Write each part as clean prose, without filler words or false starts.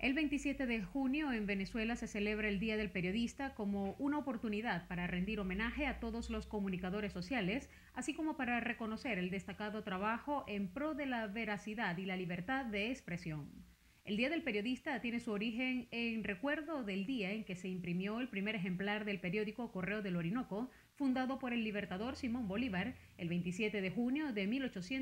El 27 de junio en Venezuela se celebra el Día del Periodista como una oportunidad para rendir homenaje a todos los comunicadores sociales, así como para reconocer el destacado trabajo en pro de la veracidad y la libertad de expresión. El Día del Periodista tiene su origen en recuerdo del día en que se imprimió el primer ejemplar del periódico Correo del Orinoco, fundado por el libertador Simón Bolívar el 27 de junio de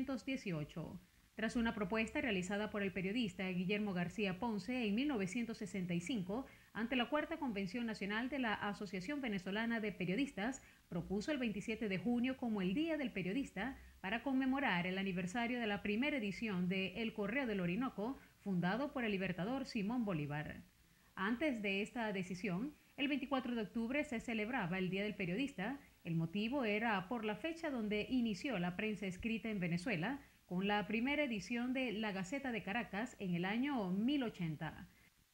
1818. Tras una propuesta realizada por el periodista Guillermo García Ponce en 1965, ante la Cuarta Convención Nacional de la Asociación Venezolana de Periodistas, propuso el 27 de junio como el Día del Periodista para conmemorar el aniversario de la primera edición de El Correo del Orinoco, fundado por el libertador Simón Bolívar. Antes de esta decisión, el 24 de octubre se celebraba el Día del Periodista. El motivo era por la fecha donde inició la prensa escrita en Venezuela, con la primera edición de La Gaceta de Caracas en el año 1080.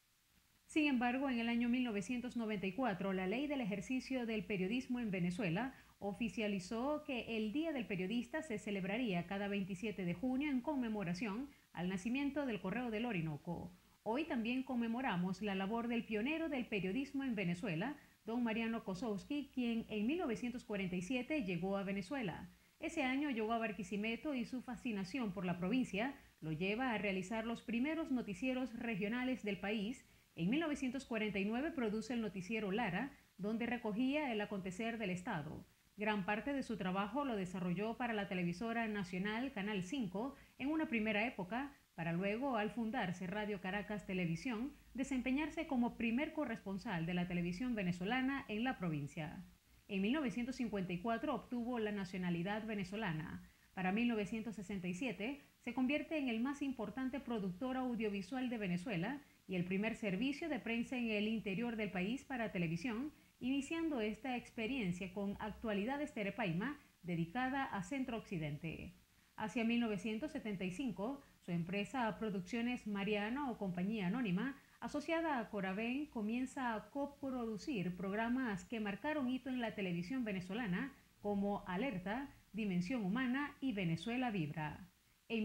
Sin embargo, en el año 1994, la Ley del Ejercicio del Periodismo en Venezuela oficializó que el Día del Periodista se celebraría cada 27 de junio en conmemoración al nacimiento del Correo del Orinoco. Hoy también conmemoramos la labor del pionero del periodismo en Venezuela, don Mariano Kozowski, quien en 1947 llegó a Venezuela. Ese año llegó a Barquisimeto y su fascinación por la provincia lo lleva a realizar los primeros noticieros regionales del país. En 1949 produce el noticiero Lara, donde recogía el acontecer del Estado. Gran parte de su trabajo lo desarrolló para la televisora nacional Canal 5 en una primera época, para luego, al fundarse Radio Caracas Televisión, desempeñarse como primer corresponsal de la televisión venezolana en la provincia. En 1954 obtuvo la nacionalidad venezolana. Para 1967 se convierte en el más importante productor audiovisual de Venezuela y el primer servicio de prensa en el interior del país para televisión, iniciando esta experiencia con Actualidades Terepaima, dedicada a Centro Occidente. Hacia 1975, su empresa Producciones Mariano o Compañía Anónima, asociada a Coravén, comienza a coproducir programas que marcaron hito en la televisión venezolana como Alerta, Dimensión Humana y Venezuela Vibra. En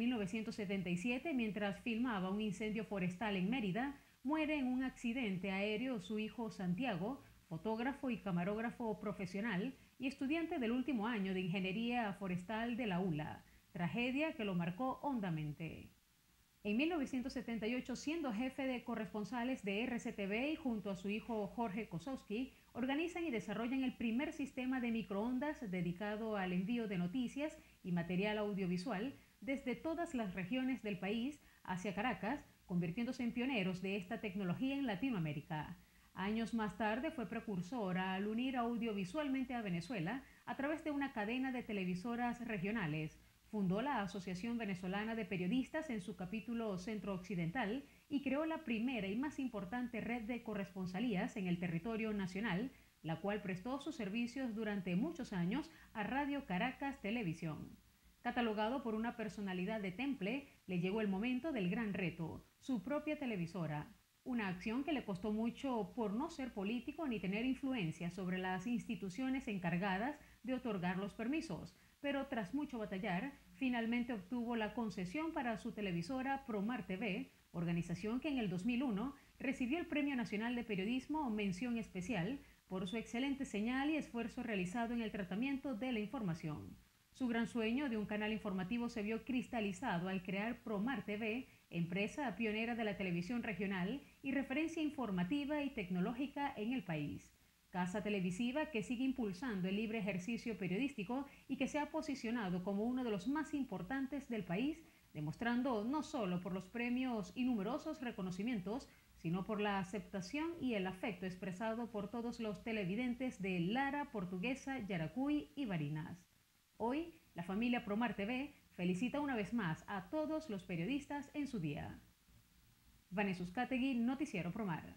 1977, mientras filmaba un incendio forestal en Mérida, muere en un accidente aéreo su hijo Santiago, fotógrafo y camarógrafo profesional y estudiante del último año de Ingeniería Forestal de la ULA, tragedia que lo marcó hondamente. En 1978, siendo jefe de corresponsales de RCTV y junto a su hijo Jorge Kozowski, organizan y desarrollan el primer sistema de microondas dedicado al envío de noticias y material audiovisual desde todas las regiones del país hacia Caracas, convirtiéndose en pioneros de esta tecnología en Latinoamérica. Años más tarde fue precursora al unir audiovisualmente a Venezuela a través de una cadena de televisoras regionales. Fundó la Asociación Venezolana de Periodistas en su capítulo Centro-Occidental y creó la primera y más importante red de corresponsalías en el territorio nacional, la cual prestó sus servicios durante muchos años a Radio Caracas Televisión. Catalogado por una personalidad de temple, le llegó el momento del gran reto, su propia televisora. Una acción que le costó mucho por no ser político ni tener influencia sobre las instituciones encargadas de otorgar los permisos, pero tras mucho batallar, finalmente obtuvo la concesión para su televisora Promar TV, organización que en el 2001 recibió el Premio Nacional de Periodismo Mención Especial por su excelente señal y esfuerzo realizado en el tratamiento de la información. Su gran sueño de un canal informativo se vio cristalizado al crear Promar TV, empresa pionera de la televisión regional y referencia informativa y tecnológica en el país. Casa televisiva que sigue impulsando el libre ejercicio periodístico y que se ha posicionado como uno de los más importantes del país, demostrando no solo por los premios y numerosos reconocimientos, sino por la aceptación y el afecto expresado por todos los televidentes de Lara, Portuguesa, Yaracuy y Barinas. Hoy, la familia Promar TV felicita una vez más a todos los periodistas en su día. Vanessa Uzcategui, Noticiero Promar.